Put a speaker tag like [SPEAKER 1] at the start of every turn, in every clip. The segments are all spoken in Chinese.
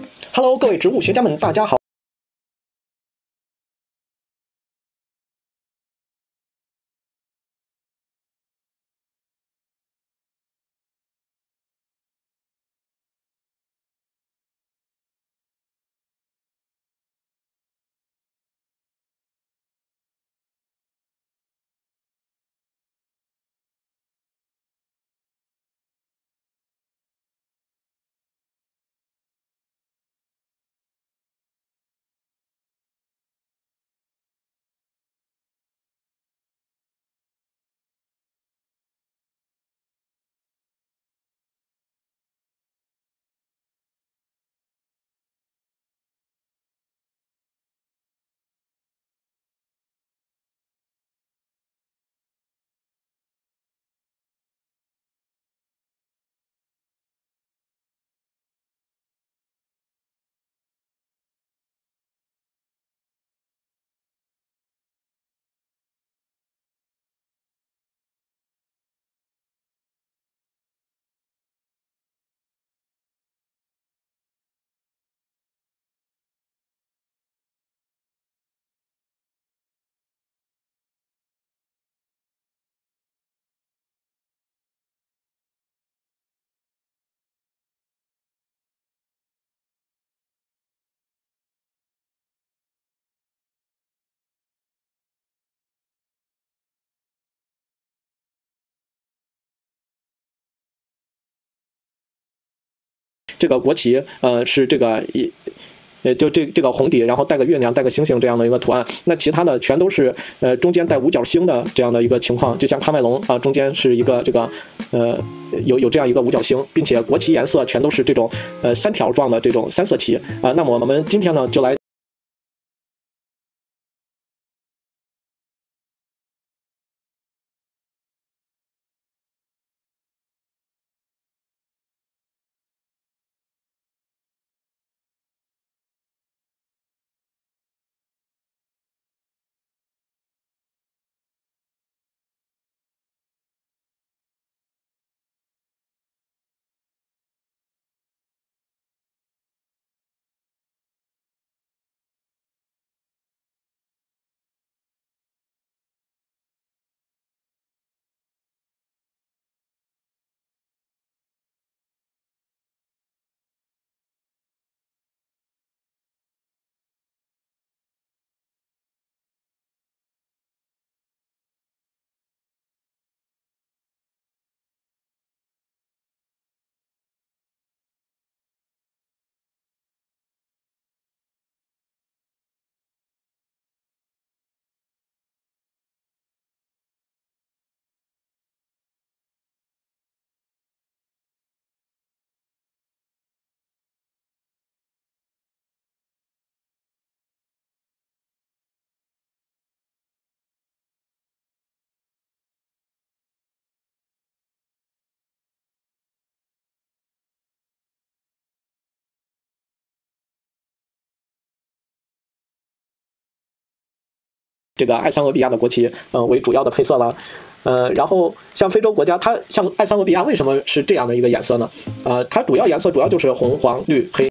[SPEAKER 1] Hello，各位植物学家们，大家好。这个国旗，是这个就这个红底，然后带个月亮，带个星星这样的一个图案。那其他的全都是中间带五角星的这样的一个情况，就像喀麦隆啊，中间是一个这个有这样一个五角星，并且国旗颜色全都是这种三条状的这种三色旗啊。那么我们今天呢就来。这个埃塞俄比亚的国旗，为主要的配色了，然后像非洲国家，它像埃塞俄比亚为什么是这样的一个颜色呢？它主要颜色主要就是红、黄、绿、黑。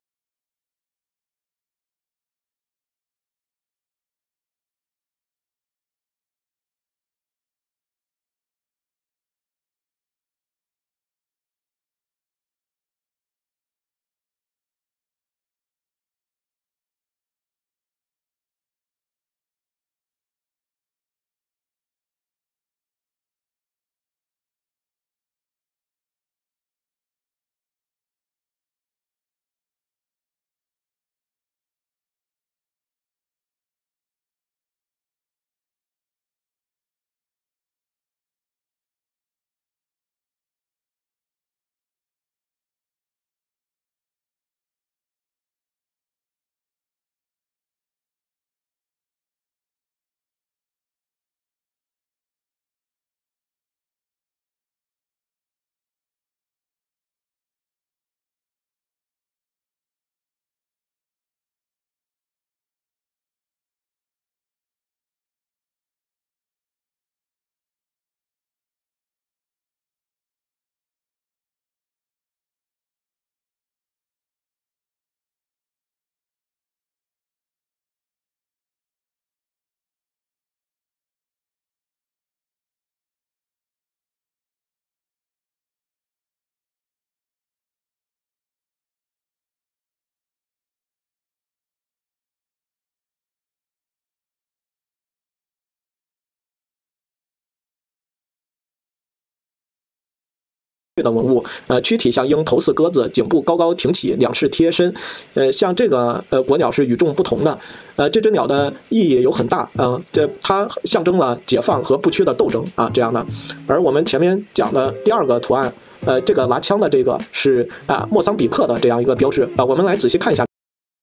[SPEAKER 1] 的文物，躯体像鹰，头似鸽子，颈部高高挺起，两翅贴身，像这个国鸟是与众不同的，这只鸟的意义有很大，它象征了解放和不屈的斗争啊这样的。而我们前面讲的第二个图案，这个拿枪的这个是莫桑比克的这样一个标志我们来仔细看一下。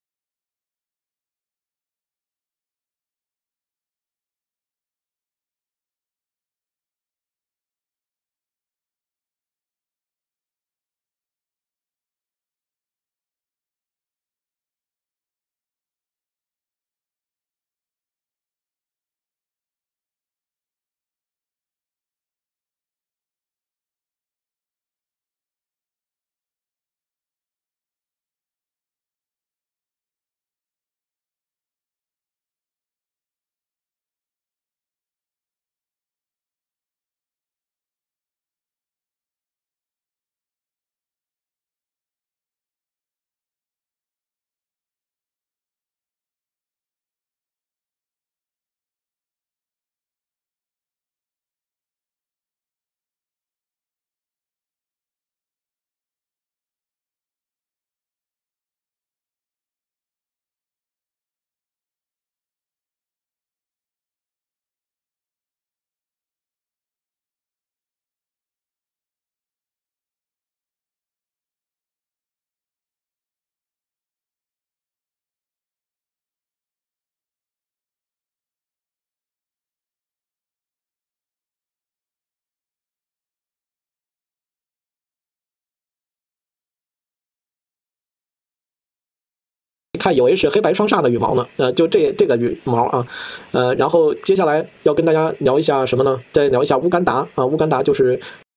[SPEAKER 1] 看以为是黑白双煞的羽毛呢，就这个羽毛啊，然后接下来要跟大家聊一下什么呢？再聊一下乌干达啊，乌干达就是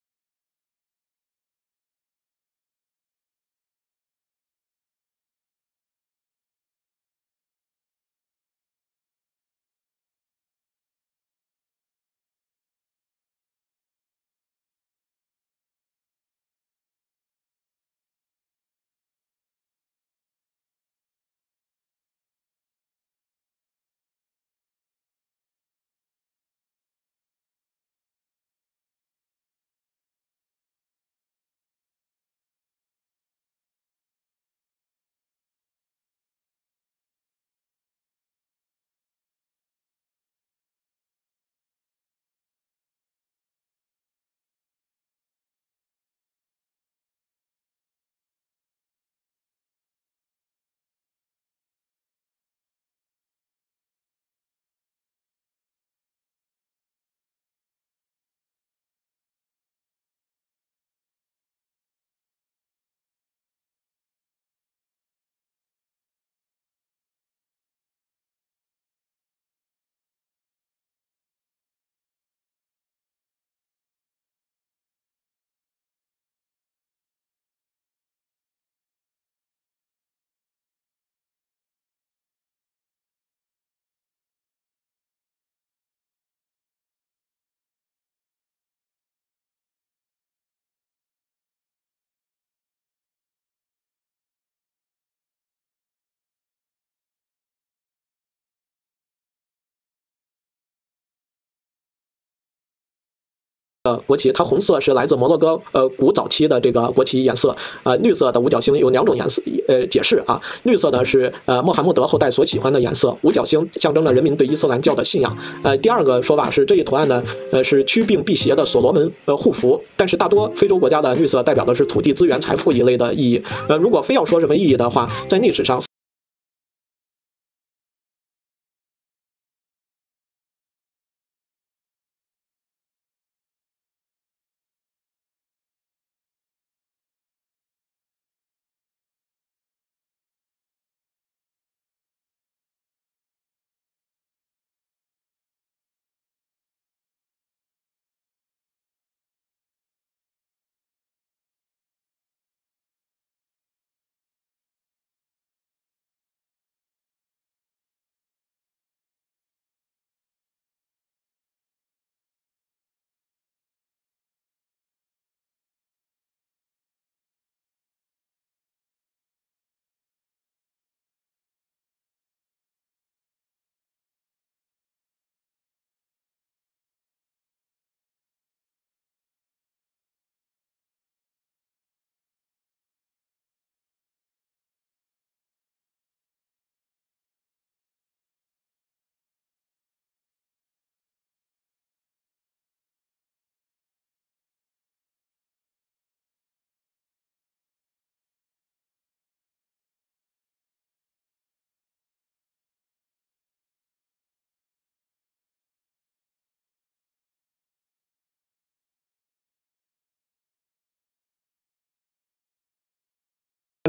[SPEAKER 1] 国旗，它红色是来自摩洛哥古早期的这个国旗颜色，绿色的五角星有两种颜色解释啊，绿色呢是穆罕默德后代所喜欢的颜色，五角星象征了人民对伊斯兰教的信仰。第二个说法是这一图案呢是驱病辟邪的所罗门护符，但是大多非洲国家的绿色代表的是土地资源财富一类的意义。如果非要说什么意义的话，在历史上。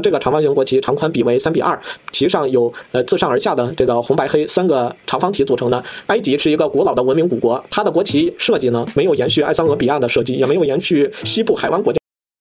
[SPEAKER 1] 这个长方形国旗长宽比为3:2，其上有自上而下的这个红白黑3个长方体组成的。埃及是一个古老的文明古国，它的国旗设计呢没有延续埃塞俄比亚的设计，也没有延续西部海湾国家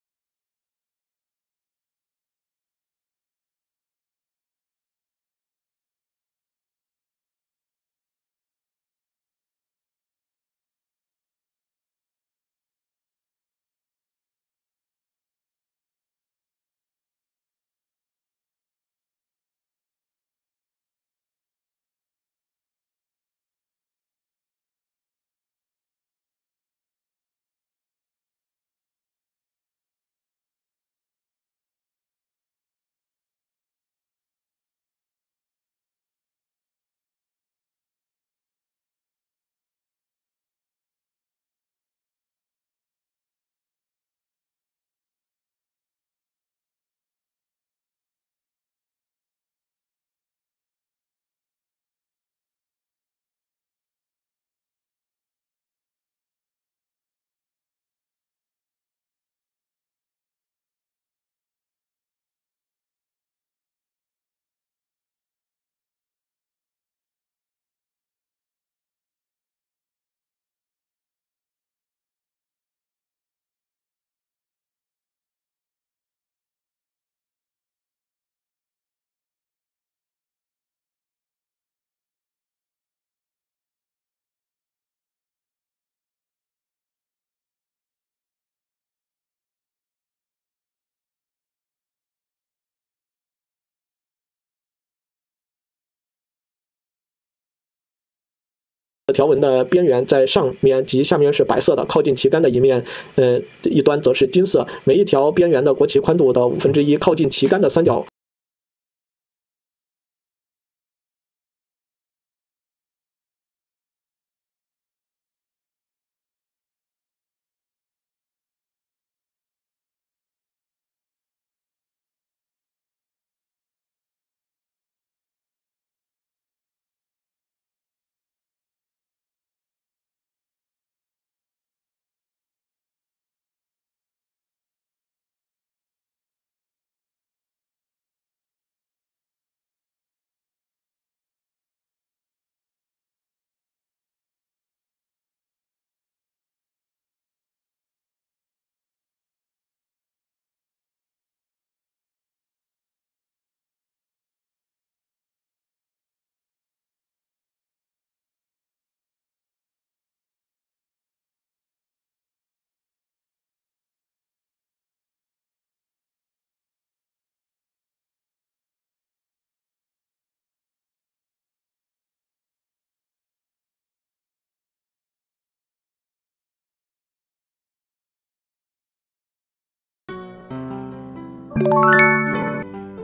[SPEAKER 1] 条纹的边缘在上面及下面是白色的，靠近旗杆的一面，一端则是金色。每一条边缘的国旗宽度的1/5，靠近旗杆的三角。